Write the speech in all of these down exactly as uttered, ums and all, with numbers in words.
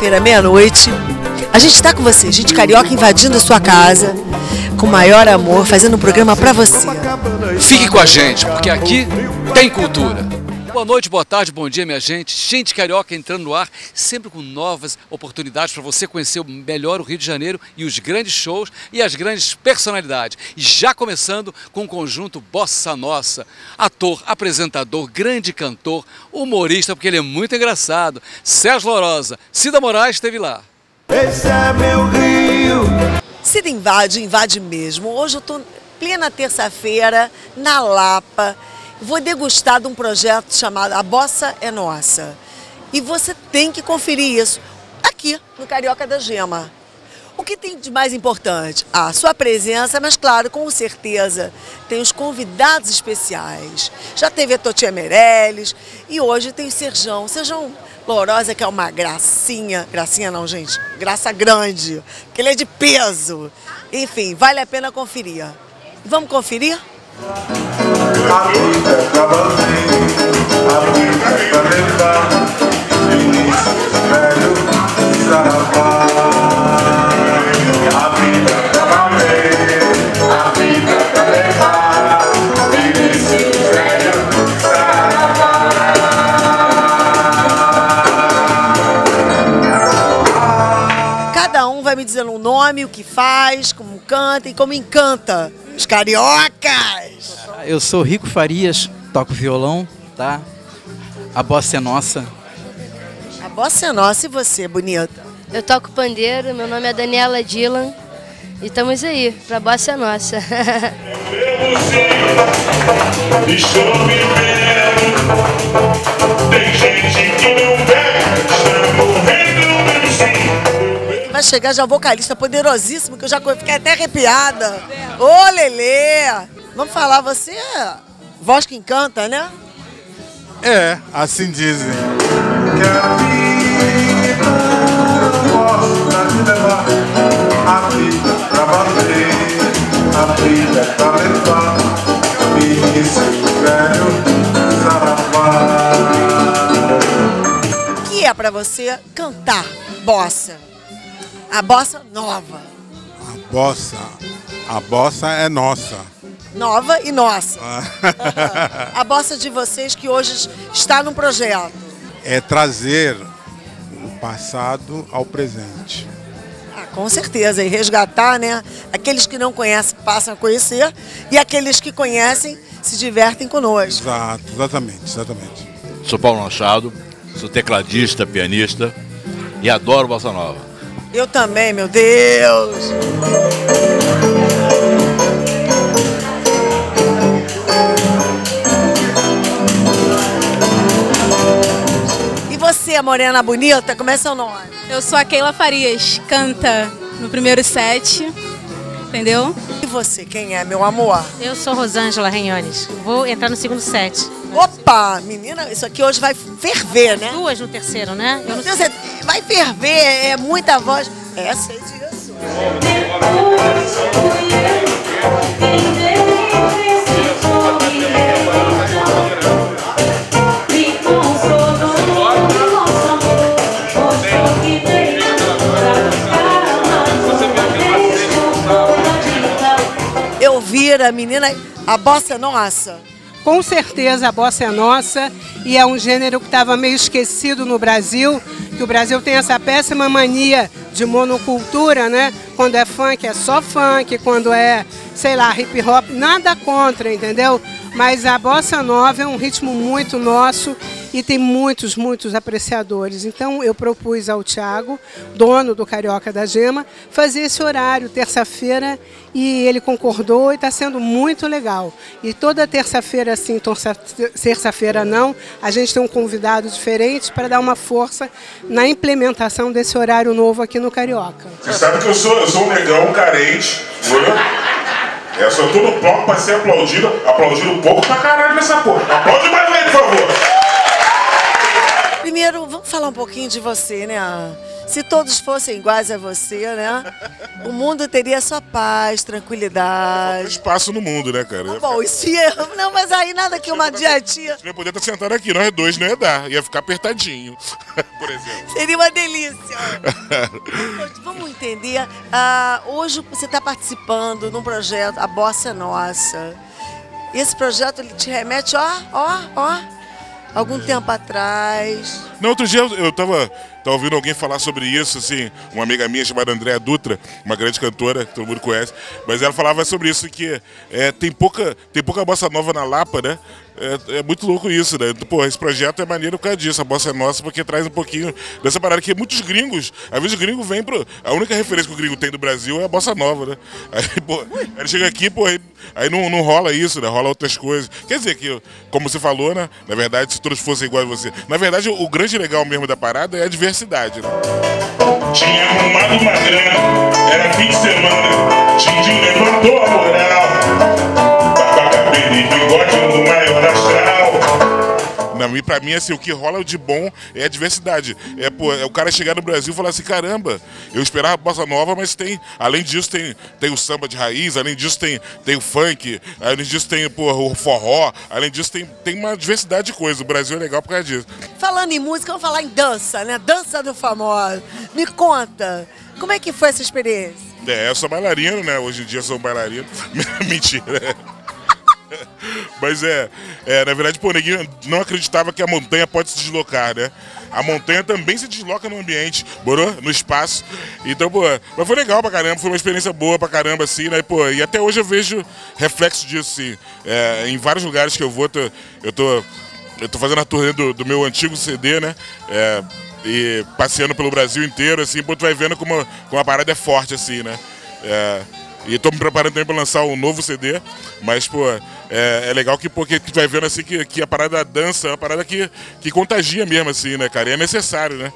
terça-feira, meia-noite. A gente está com você, gente carioca, invadindo a sua casa, com o maior amor, fazendo um programa para você. Fique com a gente, porque aqui tem cultura. Boa noite, boa tarde, bom dia, minha gente. Gente carioca entrando no ar, sempre com novas oportunidades para você conhecer melhor o Rio de Janeiro e os grandes shows e as grandes personalidades. E já começando com o conjunto Bossa Nossa. Ator, apresentador, grande cantor, humorista, porque ele é muito engraçado. Sérgio Lourosa, Cida Moraes esteve lá. Esse é meu Rio. Cida invade, invade mesmo. Hoje eu estou plena terça-feira, na Lapa. Vou degustar de um projeto chamado A Bossa é Nossa. E você tem que conferir isso aqui no Carioca da Gema. O que tem de mais importante? A sua presença, mas claro, com certeza, tem os convidados especiais. Já teve a Totinha Meirelles e hoje tem o Serjão. Serjão Lourosa, que é uma gracinha. Gracinha não, gente. Graça grande. Porque ele é de peso. Enfim, vale a pena conferir. Vamos conferir? A vida é pra você, a vida é pra levar, início, velho, saravá. A vida é pra valer, a vida é pra levar, início, velho, saravá. Cada um vai me dizendo um nome, o que faz, como canta e como encanta os cariocas. Eu sou Rico Farias, toco violão, tá? A bossa é nossa. A bossa é nossa e você, bonita? Eu toco pandeiro, meu nome é Daniela Dylan e estamos aí, pra bossa é nossa. Estou vivendo, tem gente que não bebe, está morrendo no sim. Vai chegar já o vocalista poderosíssimo, que eu já fiquei até arrepiada. Ô, Lelê! Vamos falar, você é voz que encanta, né? É, assim dizem. Que a vida possa te levar, a vida pra valer, a vida pra levar, início, velho, saravá. O que é pra você cantar bossa? A bossa nova. A bossa, a bossa é nossa. Nova e nossa. A bossa de vocês que hoje está no projeto. É trazer o passado ao presente. Ah, com certeza, e resgatar, né? Aqueles que não conhecem passam a conhecer e aqueles que conhecem se divertem conosco. Exato, exatamente, exatamente. Sou Paulo Machado, sou tecladista, pianista e adoro bossa nova. Eu também, meu Deus! E você, a morena bonita, como é seu nome? Eu sou a Keila Farias, canta no primeiro set, entendeu? E você, quem é, meu amor? Eu sou Rosângela Renhones, vou entrar no segundo set. Opa, menina, isso aqui hoje vai ferver, né? Duas no terceiro, né? Eu não Você vai ferver, é muita voz. É, sei disso. Eu vi a menina, a bossa é nossa. Com certeza a bossa é nossa e é um gênero que estava meio esquecido no Brasil, que o Brasil tem essa péssima mania de monocultura, né? Quando é funk é só funk, quando é, sei lá, hip hop, nada contra, entendeu? Mas a bossa nova é um ritmo muito nosso e tem muitos, muitos apreciadores. Então eu propus ao Thiago, dono do Carioca da Gema, fazer esse horário, terça-feira, e ele concordou e está sendo muito legal. E toda terça-feira sim, terça-feira não, a gente tem um convidado diferente para dar uma força na implementação desse horário novo aqui no Carioca. Você sabe que eu sou, eu sou um negão carente, né? Eu sou tudo pronto para ser aplaudido, aplaudido pouco pra caralho nessa porra. Aplaude mais aí, por favor. primeiro, vamos falar um pouquinho de você, né? Se todos fossem iguais a você, né? O mundo teria sua paz, tranquilidade. Espaço no mundo, né, cara? Tá bom, isso ia... Não, mas aí nada que uma dietinha... Você ia poder estar sentado aqui, nós dois não ia dar. Ia ficar apertadinho, por exemplo. Seria uma delícia. Vamos entender. Ah, hoje você está participando de um projeto, A Bossa é Nossa. Esse projeto ele te remete, ó, ó, ó, algum é. tempo atrás. Não, outro dia eu, eu tava, tava ouvindo alguém falar sobre isso, assim, uma amiga minha chamada Andréa Dutra, uma grande cantora, que todo mundo conhece, mas ela falava sobre isso, que é, tem, pouca, tem pouca bossa nova na Lapa, né? É, é muito louco isso, né? Pô, esse projeto é maneiro por causa disso, a bossa é nossa, porque traz um pouquinho dessa parada que muitos gringos, às vezes o gringo vem pro... A única referência que o gringo tem do Brasil é a bossa nova, né? Aí, pô, ele chega aqui, pô, aí, aí não, não rola isso, né? Rola outras coisas. Quer dizer que, como você falou, né? Na verdade, se todos fossem iguais a você. Na verdade, o grande legal mesmo da parada é a diversidade, né? Tinha arrumado uma grana, era fim de semana, Tindinho levantou a moral, babaca, cabelo e bigode no maior astral. E pra mim, assim, o que rola de bom é a diversidade. É, pô, é o cara chegar no Brasil e falar assim, caramba, eu esperava a bossa nova, mas tem, além disso, tem, tem o samba de raiz, além disso tem, tem o funk, além disso tem pô, o forró, além disso tem, tem uma diversidade de coisas. O Brasil é legal por causa disso. Falando em música, vamos falar em dança, né? Dança do famoso. Me conta, como é que foi essa experiência? É, eu sou bailarino, né? Hoje em dia eu sou um bailarino. Mentira. Mas é, é, na verdade, pô, o neguinho não acreditava que a montanha pode se deslocar, né? A montanha também se desloca no ambiente, morou? No espaço. Então, pô, mas foi legal pra caramba, foi uma experiência boa pra caramba, assim, né? Pô, e até hoje eu vejo reflexo disso, assim. É, em vários lugares que eu vou, tô, eu, tô, eu tô fazendo a turnê do, do meu antigo C D, né? É, e passeando pelo Brasil inteiro, assim, pô, tu vai vendo como, como a parada é forte, assim, né? É, e tô me preparando também pra lançar um novo C D, mas, pô, é, é legal que, pô, que tu vai vendo, assim, que, que a parada da dança é uma parada que, que contagia mesmo, assim, né, cara? E é necessário, né?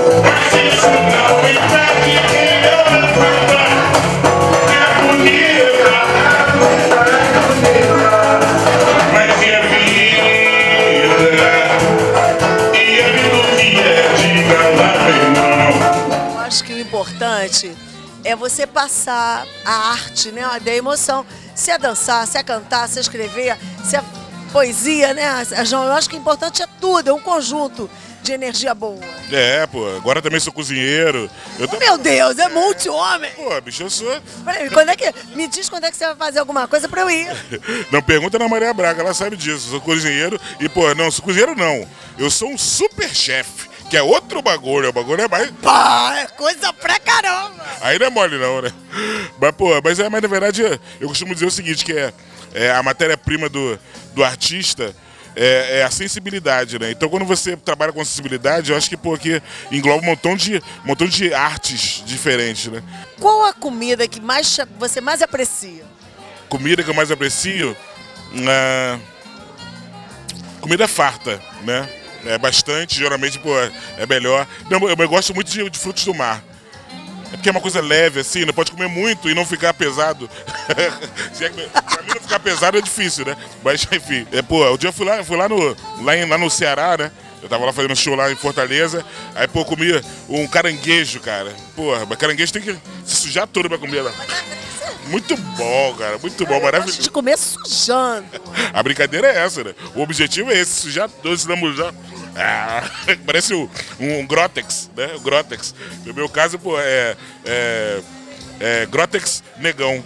Eu acho que o importante é você passar a arte, né, da emoção. Se é dançar, se é cantar, se é escrever, se é poesia, né? João, eu acho que o importante é tudo, é um conjunto de energia boa. É, pô, agora também sou cozinheiro. Eu tô... Meu Deus, é multi-homem. Pô, bicho, eu sou... Peraí, quando é que... Me diz quando é que você vai fazer alguma coisa pra eu ir. Não, pergunta na Maria Braga, ela sabe disso. Eu sou cozinheiro e, pô, não, sou cozinheiro não. Eu sou um super chefe. Que é outro bagulho, o bagulho é mais... Pá, é coisa pra caramba! Aí não é mole não, né? Mas, pô, mas, é, mas na verdade eu costumo dizer o seguinte, que é, é a matéria-prima do, do artista é, é a sensibilidade, né? Então quando você trabalha com sensibilidade, eu acho que, pô, que engloba um montão de, um montão de artes diferentes, né? Qual a comida que mais, você mais aprecia? Comida que eu mais aprecio? Ah, comida farta, né? É bastante, geralmente, pô, é melhor. Não, eu, eu gosto muito de, de frutos do mar. É porque é uma coisa leve, assim, não pode comer muito e não ficar pesado. Se é que, pra mim não ficar pesado é difícil, né? Mas, enfim, é, pô, o dia eu fui lá, fui lá, no, lá, em, lá no Ceará, né? Eu tava lá fazendo show lá em Fortaleza, aí, pô, eu comi um caranguejo, cara. Porra, mas caranguejo tem que se sujar todo pra comer lá. Muito bom, cara, muito bom, maravilhoso. Eu gosto de comer sujando. A brincadeira é essa, né? O objetivo é esse, sujar todo, se lambujar. Ah, parece um, um Grotex, né? O Grotex. No meu caso, pô, é, é, é Grotex negão.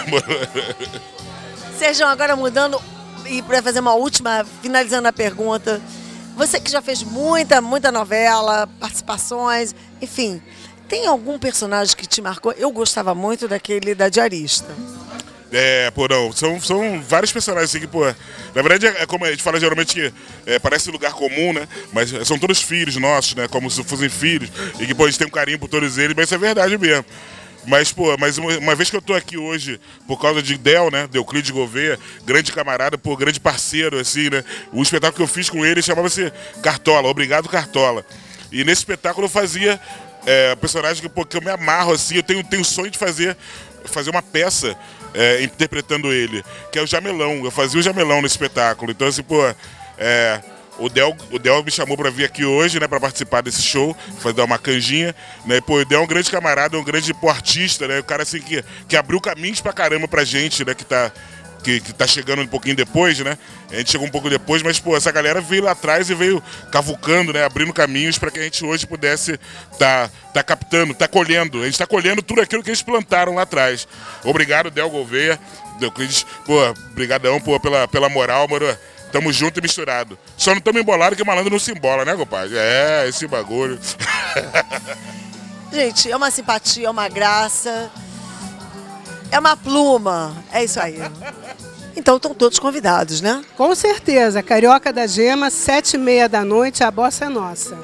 Sérgio, agora mudando e para fazer uma última, finalizando a pergunta. Você que já fez muita, muita novela, participações, enfim, tem algum personagem que te marcou? Eu gostava muito daquele da diarista. É, pô, não, são, são vários personagens assim que, pô, na verdade é, é como a gente fala geralmente que é, parece lugar comum, né, mas são todos filhos nossos, né, como se fossem filhos, e que, pô, a gente tem um carinho por todos eles, mas isso é verdade mesmo. Mas, pô, mas uma, uma vez que eu tô aqui hoje, por causa de Del, né, Euclides Gouveia, grande camarada, pô, grande parceiro, assim, né, o espetáculo que eu fiz com ele chamava-se Cartola, Obrigado Cartola, e nesse espetáculo eu fazia é, personagem que, pô, que eu me amarro, assim, eu tenho, tenho sonho de fazer, fazer uma peça É, interpretando ele, que é o Jamelão. Eu fazia o Jamelão no espetáculo. Então, assim, pô, é, O Del, o Del me chamou para vir aqui hoje, né, para participar desse show, fazer uma canjinha, né? Pô, o Del é um grande camarada, um grande pô, artista, né? O cara assim que, que abriu caminhos pra caramba pra gente, né, que tá que, que tá chegando um pouquinho depois, né? A gente chegou um pouco depois, mas pô, essa galera veio lá atrás e veio cavucando, né, abrindo caminhos para que a gente hoje pudesse tá tá captando, tá colhendo. A gente tá colhendo tudo aquilo que eles plantaram lá atrás. Obrigado, Del Gouveia. Pô, brigadão, pô, pela pela moral, mano. Tamo junto e misturado. Só não tamo embolado que malandro não se embola, né, compadre? É, esse bagulho. Gente, é uma simpatia, é uma graça, é uma pluma, é isso aí. Então estão todos convidados, né? Com certeza. Carioca da Gema, sete e meia da noite, a bossa é nossa.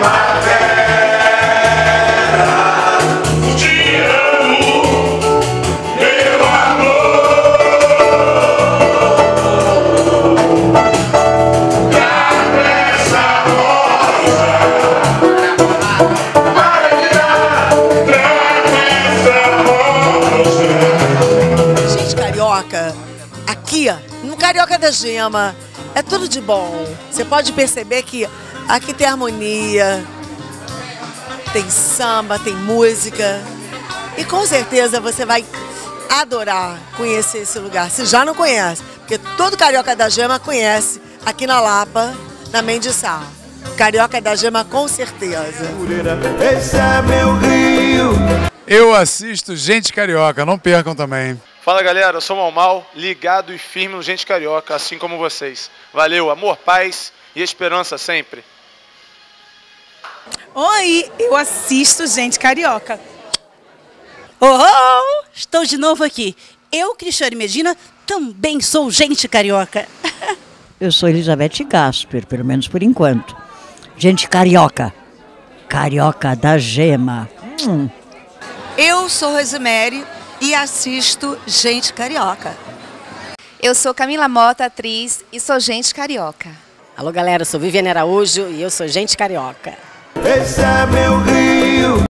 Aqui, no Carioca da Gema, é tudo de bom. Você pode perceber que aqui tem harmonia, tem samba, tem música. E com certeza você vai adorar conhecer esse lugar, se já não conhece. Porque todo Carioca da Gema conhece aqui na Lapa, na Mendiçá. Carioca da Gema com certeza. Esse é meu Rio. Eu assisto Gente Carioca, não percam também. Fala galera, eu sou o Mal Mal, ligado e firme no Gente Carioca, assim como vocês. Valeu, amor, paz e esperança sempre. Oi, eu assisto Gente Carioca. Oh, oh, estou de novo aqui. Eu, Cristiane Medina, também sou Gente Carioca. Eu sou Elizabeth Gasper, pelo menos por enquanto. Gente Carioca. Carioca da Gema. Hum. Eu sou Rosemary e assisto Gente Carioca. Eu sou Camila Mota, atriz, e sou Gente Carioca. Alô galera, eu sou Viviane Araújo e eu sou Gente Carioca. Esse é meu Rio.